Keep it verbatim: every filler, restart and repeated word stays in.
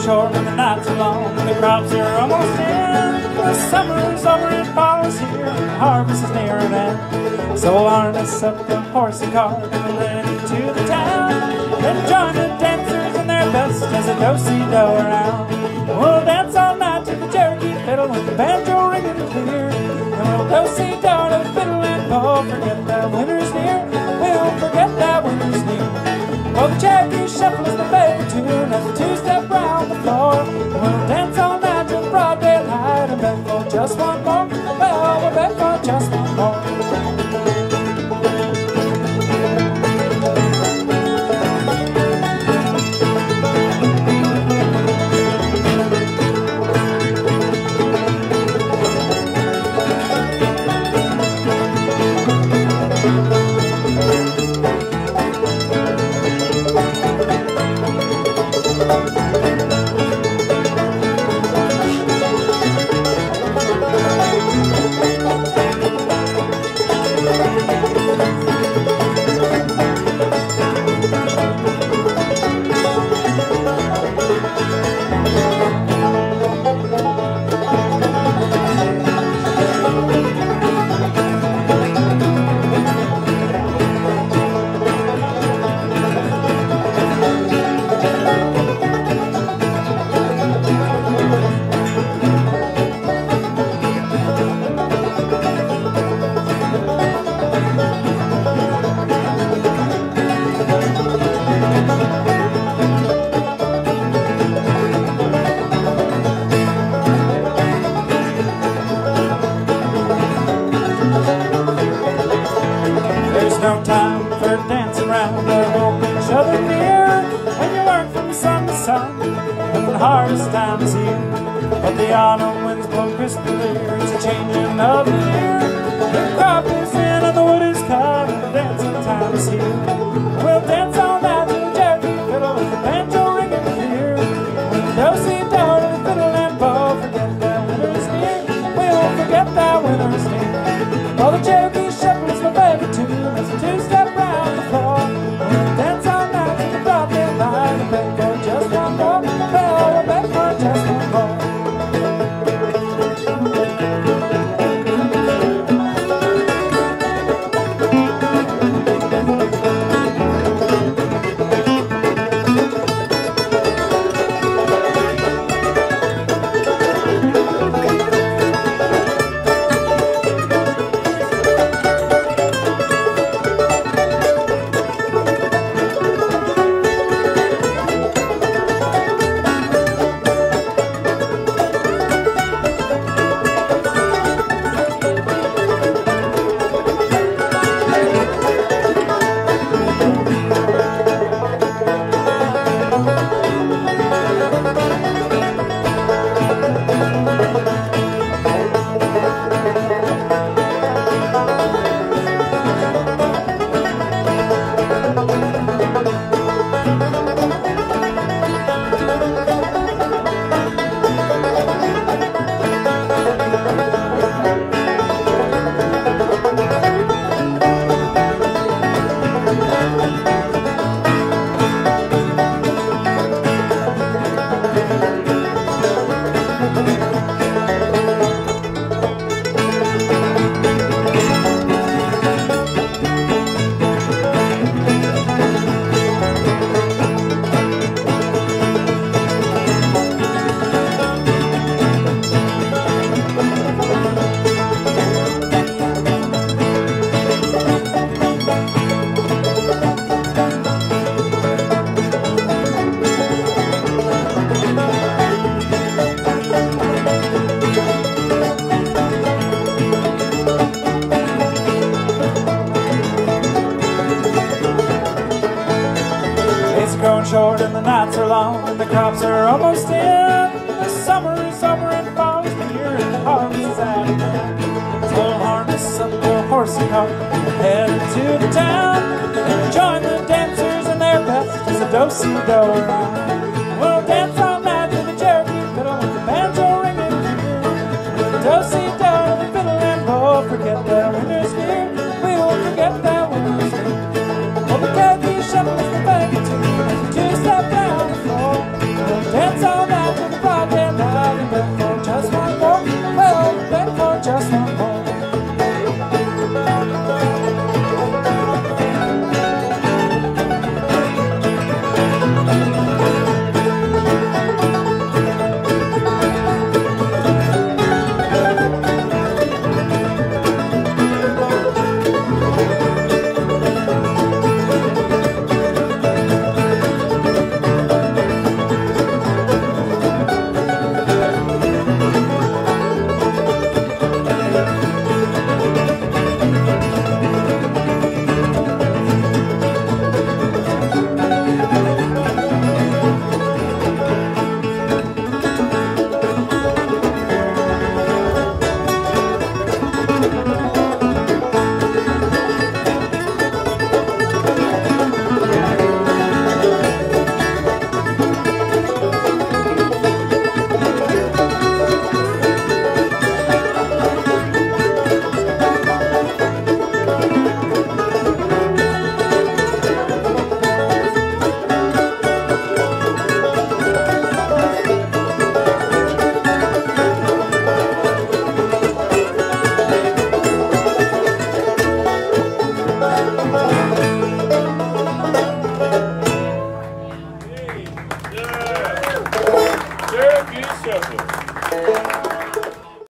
short and the nights are long, and the crops are almost in. The summer's over and fall's here, and the harvest is near an end. So we'll harness up the horse and cart and we'll head into the town, and join the dancers in their best as a do-si-do around. We'll dance all night to the Cherokee fiddle with the banjo ringing clear, and we'll do-si-do to the fiddle and bow. Forget that winter's near, we'll forget that winter's near. Well, the Cherokee shuffle is my favorite tune as we two-step round the floor. We'll dance all night till broad daylight and beg for just one more. Well, we'll beg for just one more. No time for dancing around or holding each other near, when you work from sun to sun and the harvest time is here. But the autumn winds blow crisp and clear, it's a changing of the year. The crop is in and the wood is cut and the dancing time is here. We'll dance all night to the Cherokee fiddle with the banjo ringing clear. We'll do-si-do to the fiddle and bow. Forget that winter's near, we'll forget that winter's near. Well, the Cherokee shuffle is my favorite tune as we two-step round the floor. We'll dance all night to the broad daylight and beg for just one more. Well, we'll beg for just one more. Growing short and the nights are long and the crops are almost in. The summer is over and fall's near and the harvest is at an end. So we'll harness up the horse and cart and head into the town, and join the dancers in their best as a do-si-do around. We'll dance all night to the Cherokee fiddle with the banjo ringing clear. With the do-si-do to the fiddle and bow. Forget that winter's near, we won't forget that winter's near. Well, the Cherokee shuffle is the baby tune as we two-step down the floor. We'll dance all night Marquis Sheffield.